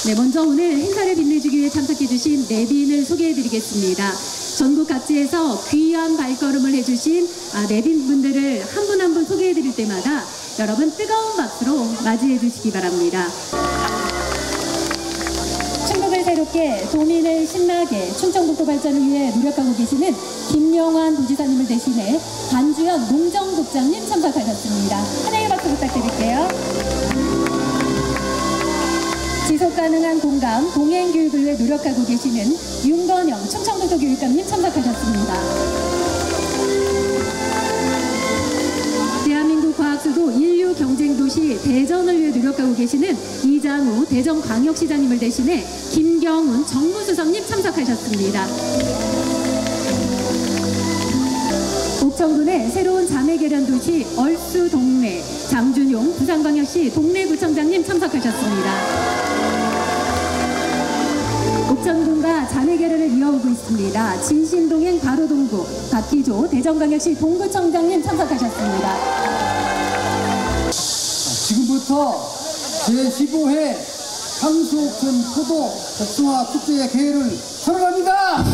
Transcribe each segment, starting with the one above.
네, 먼저 오늘 행사를 빛내주기 위해 참석해주신 내빈을 소개해드리겠습니다. 전국 각지에서 귀한 발걸음을 해주신 내빈분들을 한 분 한 분 소개해드릴 때마다 여러분 뜨거운 박수로 맞이해주시기 바랍니다. 충북을 새롭게 도민을 신나게 충청북도 발전을 위해 노력하고 계시는 김영환 도지사님을 대신해 반주현 농정국장님 참석하셨습니다. 하나의 박수 부탁드릴게요. 지속가능한 공감, 동행교육을 위해 노력하고 계시는 윤건영 충청북도 교육감님 참석하셨습니다. 대한민국 과학수도 인류 경쟁도시 대전을 위해 노력하고 계시는 이장우 대전광역시장님을 대신해 김경훈 정무수석님 참석하셨습니다. 옥천군의 새로운 자매개련도시 얼수동래 장준용 부산광역시 동래구청장님 참석하셨습니다. 옥천군과 자매개련을 이어오고 있습니다. 진신동행 가로동구 박기조 대전광역시 동구청장님 참석하셨습니다. 지금부터 제15회 향수옥천 포도 복숭아 축제의 개회를 선언합니다.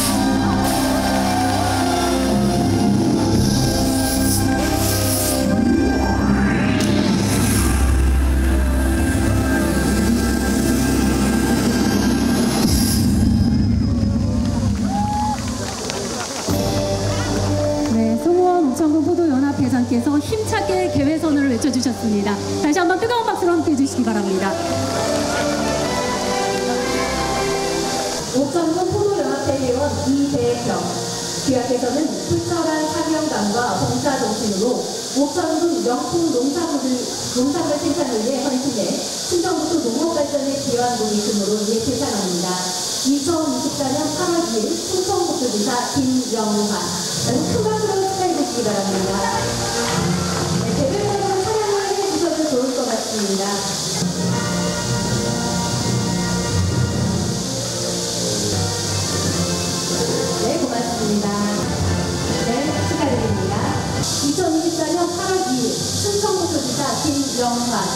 옥천군포도연합회장께서 힘차게 개회 선언을 외쳐주셨습니다. 다시 한번 뜨거운 박수로 함께 해주시기 바랍니다. 옥천군포도연합회의원 이대경 기획에서는 풀철한 사명감과 봉사정신으로 옥천군 명품 농산물 생산을 위해 헌신해 충청북도 농업발전에 기여한 분이 금으로 이에 계산합니다. 2024년 8월 2일 충청북도지사 김영환 큰 박수로 축하해 주시기 바랍니다. 네, 개별적으로 찬양을 해주셔도 좋을 것 같습니다. 네, 고맙습니다. 네, 축하드립니다. 2024년 8월 2일 충청북도지사 김영환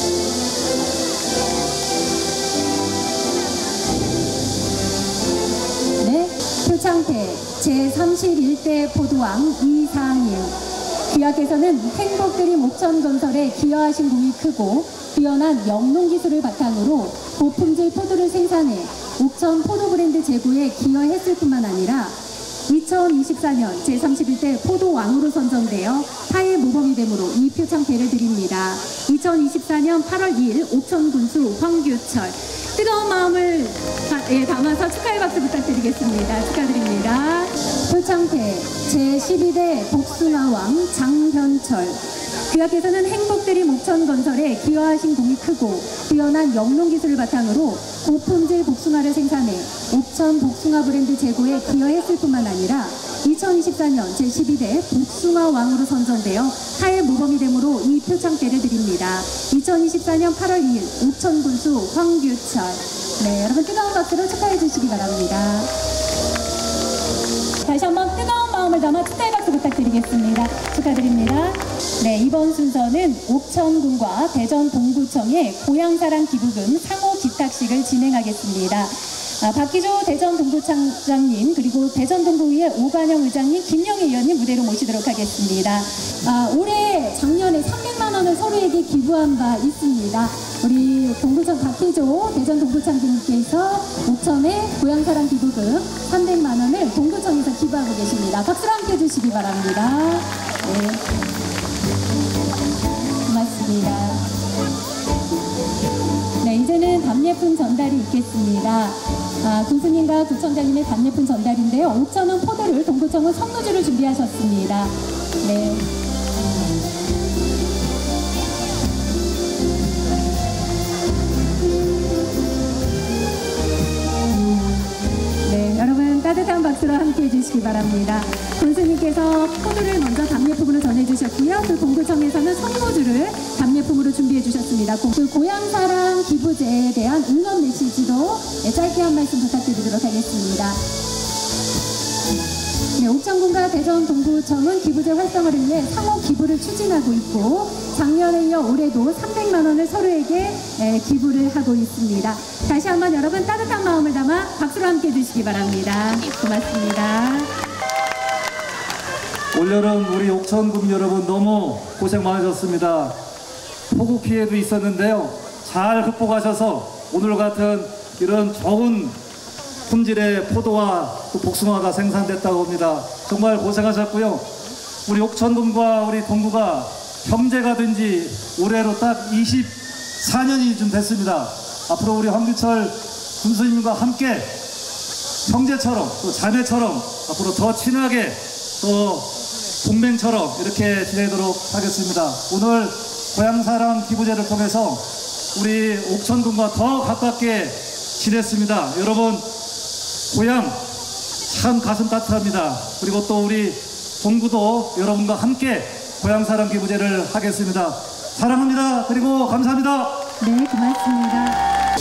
표창태 제31대 포도왕 이상일 귀하께서는 행복드림 옥천건설에 기여하신 공이 크고 뛰어난 영농기술을 바탕으로 고품질 포도를 생산해 옥천 포도 브랜드 제고에 기여했을 뿐만 아니라 2024년 제31대 포도왕으로 선정되어 타의 모범이 되므로 이 표창태를 드립니다. 2024년 8월 2일 옥천군수 황규철 뜨거운 마음을 담아서 축하의 박수 부탁드리겠습니다. 축하드립니다. 표창태 제12대 복숭아왕 장현철 귀하께서는 행복드림 옥천건설에 기여하신 공이 크고 뛰어난 영농기술을 바탕으로 고품질 복숭아를 생산해 옥천 복숭아 브랜드 제고에 기여했을 뿐만 아니라 2024년 제12대 복숭아왕으로 선정되어 타의 모범이 되므로 이 표창대를 드립니다. 2024년 8월 2일 옥천군수 황규철 네, 여러분 뜨거운 박수로 축하해 주시기 바랍니다. 다시 한번 뜨거운 마음을 담아 축하의 박수 부탁드리겠습니다. 축하드립니다. 네, 이번 순서는 옥천군과 대전 동구청의 고향사랑 기부금 상호 기탁식을 진행하겠습니다. 박기조 대전 동구청장님 그리고 대전 동구의회 오관영 의장님 김영희 의원님 무대로 모시도록 하겠습니다. 올해 작년에 300만 원을 서로에게 기부한 바 있습니다. 우리 동구청 박기조 대전 동구청장님께서 옥천의 고향사랑 기부금 300만 원을 동구청에서 기부하고 계십니다. 박수로 함께 해주시기 바랍니다. 네. 고맙습니다. 네, 이제는 답례품 전달이 있겠습니다. 군수님과 구청장님의 답례품 전달인데요. 5,000원 포도를 동구청은 선무주를 준비하셨습니다. 네. 네, 여러분 따뜻한 박수로 함께 해주시기 바랍니다. 군수님께서 포도를 먼저 답례품으로 전해주셨고요. 또 동구청에서는 선무주를 답례품으로 준비해 주셨습니다. 그 고향사랑 기부제에 대한 응원 메시지도 짧게 한 말씀 부탁드리도록 하겠습니다. 네, 옥천군과 대전 동구청은 기부제 활성화를 위해 상호 기부를 추진하고 있고 작년에 이어 올해도 300만 원을 서로에게 기부를 하고 있습니다. 다시 한번 여러분 따뜻한 마음을 담아 박수로 함께 해주시기 바랍니다. 고맙습니다. 올여름 우리 옥천군 여러분 너무 고생 많으셨습니다. 폭우 피해도 있었는데요. 잘 극복하셔서 오늘 같은 이런 좋은 품질의 포도와 또 복숭아가 생산됐다고 합니다. 정말 고생하셨고요. 우리 옥천군과 우리 동구가 형제가 된 지 올해로 딱 24년이 좀 됐습니다. 앞으로 우리 황규철 군수님과 함께 형제처럼 또 자매처럼 앞으로 더 친하게 또 동맹처럼 이렇게 지내도록 하겠습니다. 오늘 고향사랑 기부제를 통해서 우리 옥천군과 더 가깝게 지냈습니다. 여러분 고향 참 가슴 따뜻합니다. 그리고 또 우리 동구도 여러분과 함께 고향사랑 기부제를 하겠습니다. 사랑합니다. 그리고 감사합니다. 네, 고맙습니다.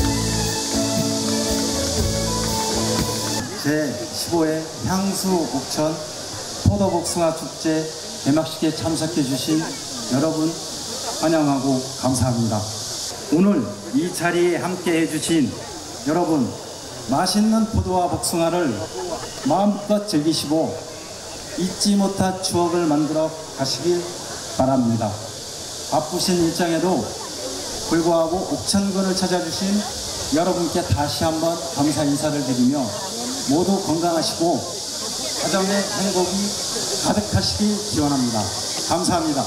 제15회 향수 옥천 포도복숭아 축제 개막식에 참석해 주신 여러분 환영하고 감사합니다. 오늘 이 자리에 함께 해주신 여러분 맛있는 포도와 복숭아를 마음껏 즐기시고 잊지 못할 추억을 만들어 가시길 바랍니다. 바쁘신 일정에도 불구하고 옥천군을 찾아주신 여러분께 다시 한번 감사 인사를 드리며 모두 건강하시고 가정의 행복이 가득하시길 기원합니다. 감사합니다.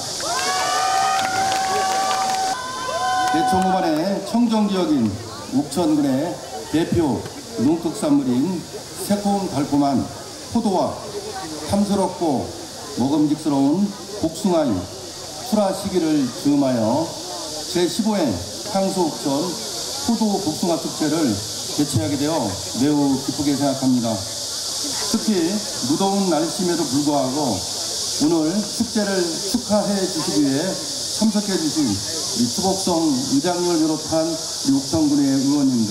대초무반의 청정지역인 옥천군의 대표 농특산물인 새콤달콤한 포도와 탐스럽고 먹음직스러운 복숭아의 출하 시기를 즈음하여 제15회 향수옥천 포도 복숭아 축제를 개최하게 되어 매우 기쁘게 생각합니다. 특히 무더운 날씨임에도 불구하고 오늘 축제를 축하해 주시기 위해 참석해 주신 우리 추복성 의장님을 비롯한 우리 옥천군의 의원님들,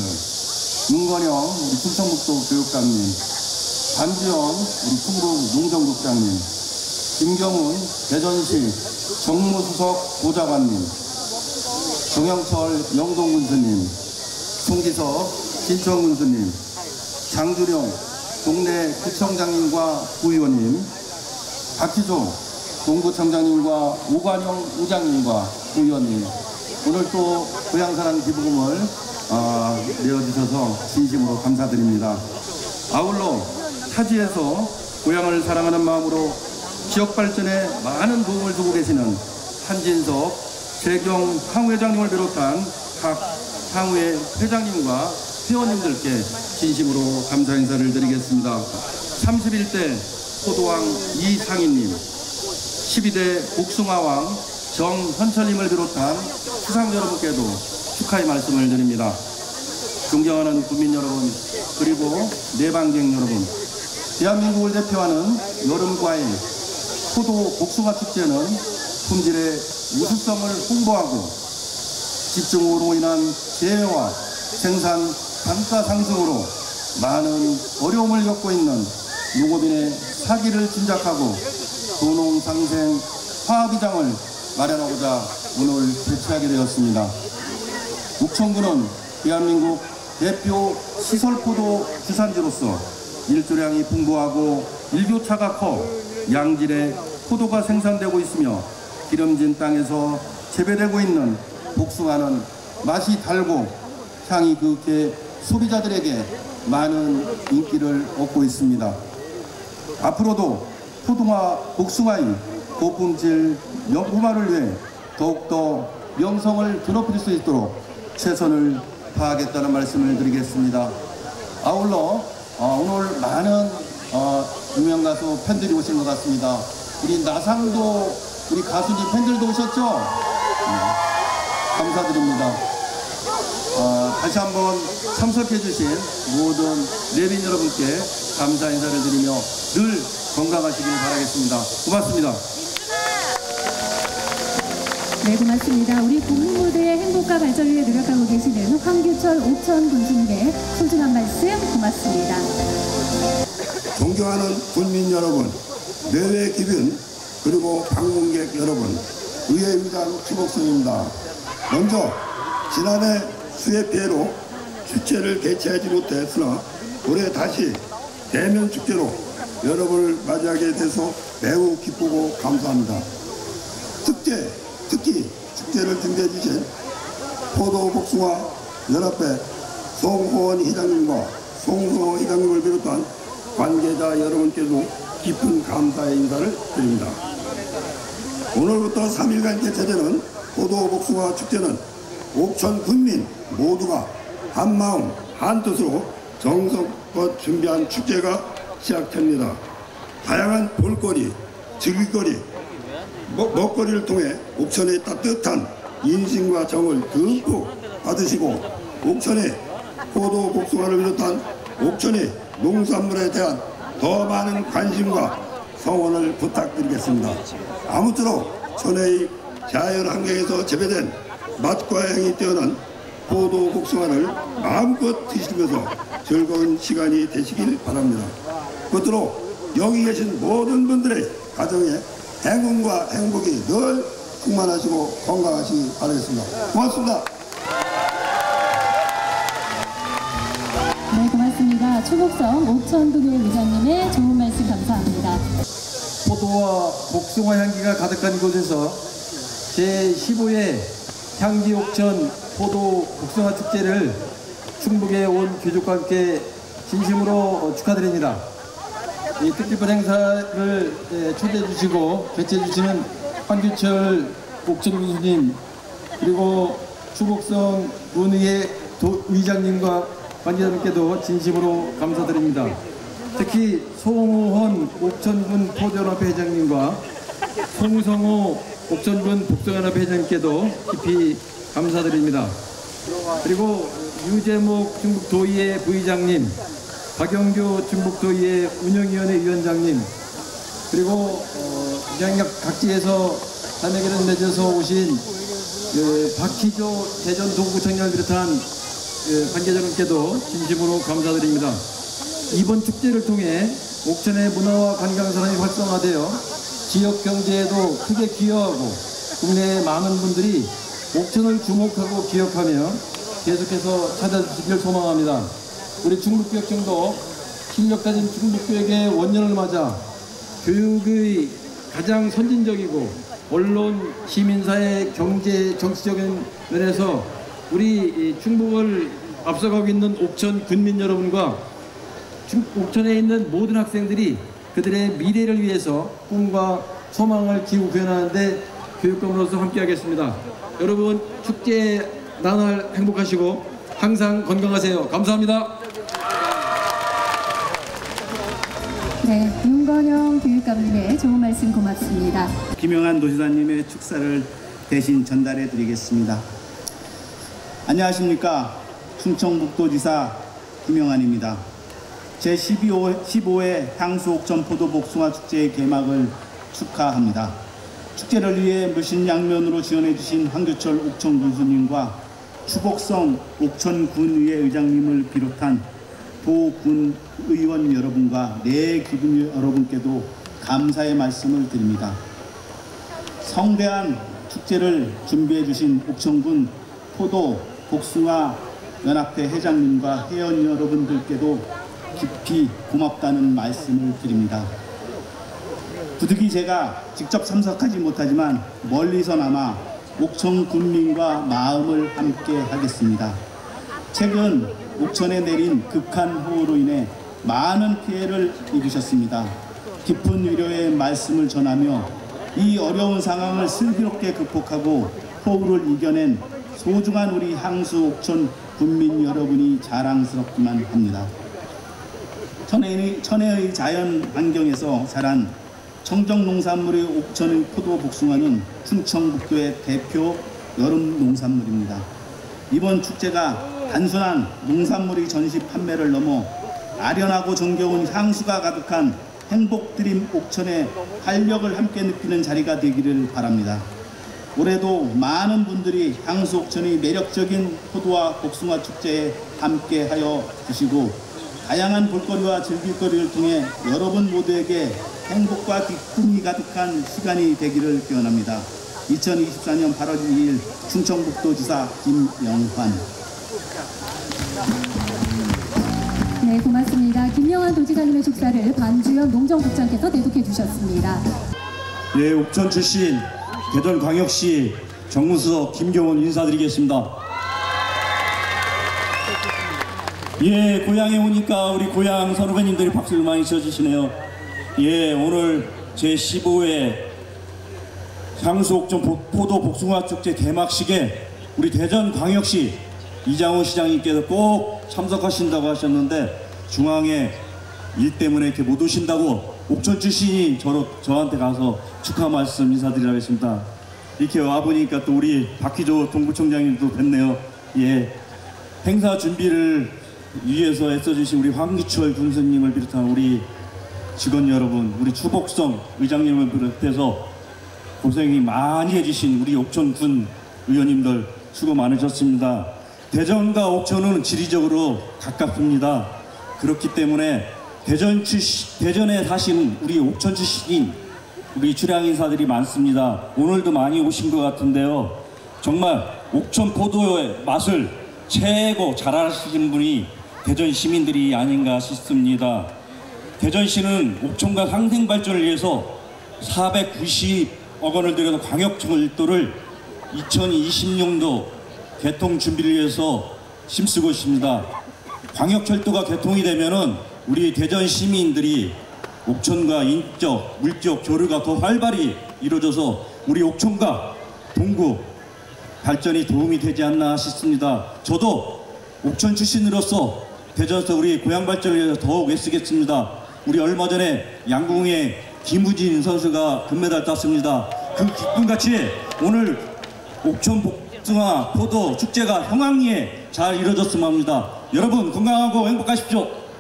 윤건영 우리 충청북도 교육감님, 반지연 우리 충북 농정국장님, 김경훈 대전시 정무수석 보좌관님, 정영철 영동군수님, 송기석 신천군수님, 장주령 동네 구청장님과 구의원님, 박희조 동구청장님과 오관영 의장님과 의원님, 오늘 또 고향사랑 기부금을 내어주셔서 진심으로 감사드립니다. 아울러 타지에서 고향을 사랑하는 마음으로 지역 발전에 많은 도움을 주고 계시는 한진석 재경 향후회장님을 비롯한 각 향후회 회장님과 회원님들께 진심으로 감사 인사를 드리겠습니다. 31대 포도왕 이상인님, 12대 복숭아왕 정현철님을 비롯한 수상 여러분께도 축하의 말씀을 드립니다. 존경하는 국민 여러분, 그리고 내방객 여러분, 대한민국을 대표하는 여름과일 포도 복숭아 축제는 품질의 우수성을 홍보하고 집중호우로 인한 재해와 생산 단가 상승으로 많은 어려움을 겪고 있는 농업인의 사기를 진작하고 도농상생 화합의장을 마련하고자 오늘 개최하게 되었습니다. 옥천군은 대한민국 대표 시설포도 주산지로서 일조량이 풍부하고 일교차가 커 양질의 포도가 생산되고 있으며 기름진 땅에서 재배되고 있는 복숭아는 맛이 달고 향이 그윽해 소비자들에게 많은 인기를 얻고 있습니다. 앞으로도 포도와 복숭아의 고품질 명품화를 위해 더욱더 명성을 드높일 수 있도록 최선을 다하겠다는 말씀을 드리겠습니다. 아울러 오늘 많은 유명 가수 팬들이 오신 것 같습니다. 우리 나상도 우리 가수님 팬들도 오셨죠? 감사드립니다. 다시 한번 참석해 주신 모든 내빈 여러분께 감사 인사를 드리며 늘 건강하시길 바라겠습니다. 고맙습니다. 네, 고맙습니다. 우리 국민 모두의 행복과 발전을 위해 노력하고 계시는 황규철 옥천 군수님의 소중한 말씀 고맙습니다. 존경하는 군민 여러분, 내외 기빈 그리고 방문객 여러분, 의회의장 추복성입니다. 먼저 지난해 수해 피해로 축제를 개최하지 못했으나 올해 다시 대면 축제로 여러분을 맞이하게 돼서 매우 기쁘고 감사합니다. 특히 축제를 준비해 주신 포도복숭아 연합회 송호원 회장님과 송성호 회장님을 비롯한 관계자 여러분께도 깊은 감사의 인사를 드립니다. 오늘부터 3일간 개최되는 포도복숭아 축제는 옥천 군민 모두가 한마음 한뜻으로 정성껏 준비한 축제가 시작됩니다. 다양한 볼거리, 즐길거리, 먹거리를 통해 옥천의 따뜻한 인심과 정을 듬뿍 받으시고 옥천의 포도 복숭아를 비롯한 옥천의 농산물에 대한 더 많은 관심과 성원을 부탁드리겠습니다. 아무쪼록 천혜의 자연 환경에서 재배된 맛과 향이 뛰어난 포도 복숭아를 마음껏 드시면서 즐거운 시간이 되시길 바랍니다. 끝으로 여기 계신 모든 분들의 가정에 행운과 행복이 늘 충만하시고 건강하시기 바라겠습니다. 고맙습니다. 네, 고맙습니다. 추복성 옥천군의 의장님의 좋은 말씀 감사합니다. 포도와 복숭아 향기가 가득한 이곳에서 제15회 향기 옥천 포도 복숭아 축제를 충북에 온 귀족과 함께 진심으로 축하드립니다. 이 뜻깊은 행사를 초대해 주시고 개최해 주시는 황규철 옥천 군수님, 그리고 추복성 군의회 의장님과 관계자분께도 진심으로 감사드립니다. 특히 송우헌 옥천군 포도연합회 회장님과 송성호 옥천군 복숭아연합회 회장님께도 깊이 감사드립니다. 그리고 유재목 충북도의회 부의장님, 박영규 충북도의회 운영위원회 위원장님, 그리고 각지에서 자매결연 맺어서 오신 박희조 대전 도구청장을 비롯한 관계자분께도 진심으로 감사드립니다. 이번 축제를 통해 옥천의 문화와 관광산업이 활성화되어 지역 경제에도 크게 기여하고 국내의 많은 분들이 옥천을 주목하고 기억하며 계속해서 찾아주시길 소망합니다. 우리 충북교육청도 실력 가진 충북교육의 원년을 맞아 교육의 가장 선진적이고 언론, 시민사회, 경제, 정치적인 면에서 우리 충북을 앞서가고 있는 옥천 군민 여러분과 옥천에 있는 모든 학생들이 그들의 미래를 위해서 꿈과 소망을 기우 구현하는데 교육감으로서 함께하겠습니다. 여러분 축제 나날 행복하시고 항상 건강하세요. 감사합니다. 네, 윤건영 교육감님의 좋은 말씀 고맙습니다. 김영한 도지사님의 축사를 대신 전달해 드리겠습니다. 안녕하십니까. 충청북도지사 김영한입니다. 제15회 향수옥천 포도복숭아 축제의 개막을 축하합니다. 축제를 위해 물신양면으로 지원해 주신 황규철 옥천 군수님과 추복성 옥천군의회 의장님을 비롯한 도군 의원 여러분과 내기분 여러분께도 감사의 말씀을 드립니다. 성대한 축제를 준비해 주신 옥천군 포도 복숭아 연합회 회장님과 회원 여러분들께도 깊이 고맙다는 말씀을 드립니다. 부득이 제가 직접 참석하지 못하지만 멀리서나마 옥천 군민과 마음을 함께 하겠습니다. 최근 옥천에 내린 극한호우로 인해 많은 피해를 입으셨습니다. 깊은 위로의 말씀을 전하며 이 어려운 상황을 슬기롭게 극복하고 호우를 이겨낸 소중한 우리 향수 옥천 군민 여러분이 자랑스럽기만 합니다. 천혜의 자연 환경에서 자란 청정농산물의 옥천의 포도 복숭아는 충청북도의 대표 여름 농산물입니다. 이번 축제가 단순한 농산물의 전시 판매를 넘어 아련하고 정겨운 향수가 가득한 행복드림 옥천의 활력을 함께 느끼는 자리가 되기를 바랍니다. 올해도 많은 분들이 향수옥천의 매력적인 포도와 복숭아 축제에 함께하여 주시고 다양한 볼거리와 즐길거리를 통해 여러분 모두에게 행복과 기쁨이 가득한 시간이 되기를 기원합니다. 2024년 8월 2일 충청북도지사 김영환. 네, 고맙습니다. 김영환 도지사님의 축사를 반주연 농정국장께서 대독해 주셨습니다. 예, 옥천 출신 대전광역시 정무수석 김경원 인사드리겠습니다. 예, 고향에 오니까 우리 고향 선후배님들이 박수를 많이 쳐주시네요. 예, 오늘 제15회 향수옥천 포도 복숭아 축제 개막식에 우리 대전광역시 이장호 시장님께서 꼭 참석하신다고 하셨는데 중앙에 일 때문에 이렇게 못 오신다고 옥천 출신이 저한테 가서 축하 말씀 인사드리겠습니다. 이렇게 와보니까 또 우리 박희조 동부총장님도 뵙네요. 예, 행사 준비를 위해서 애써주신 우리 황기철 군수님을 비롯한 우리 직원 여러분, 우리 추복성 의장님을 비롯해서 고생이 많이 해주신 우리 옥천군 의원님들 수고 많으셨습니다. 대전과 옥천은 지리적으로 가깝습니다. 그렇기 때문에 대전에 사시는 우리 옥천 출신인 우리 출향 인사들이 많습니다. 오늘도 많이 오신 것 같은데요. 정말 옥천 포도의 맛을 최고 잘 아시는 분이 대전 시민들이 아닌가 싶습니다. 대전시는 옥천과 상생 발전을 위해서 490억 원을 들여서 광역철도를 2020년도 개통 준비를 위해서 힘쓰고 있습니다. 광역철도가 개통이 되면은 우리 대전 시민들이 옥천과 인적, 물적 교류가 더 활발히 이루어져서 우리 옥천과 동구 발전이 도움이 되지 않나 싶습니다. 저도 옥천 출신으로서 대전에서 우리 고향 발전을 위해서 더욱 애쓰겠습니다. 우리 얼마 전에 양궁의 김우진 선수가 금메달 땄습니다. 그 기쁨같이 오늘 옥천 복숭아 포도 축제가 성황리에 잘 이루어졌으면 합니다. 여러분 건강하고 행복하십시오.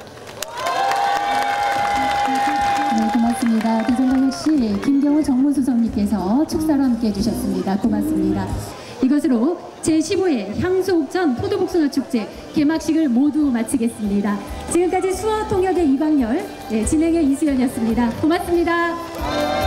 네, 고맙습니다. 대전광역시 김경호 정무수석님께서 축사로 함께해 주셨습니다. 고맙습니다. 이것으로 제15회 향수옥천 포도복숭아 축제 개막식을 모두 마치겠습니다. 지금까지 수어통역의 이광열, 진행의 이수연이었습니다. 고맙습니다.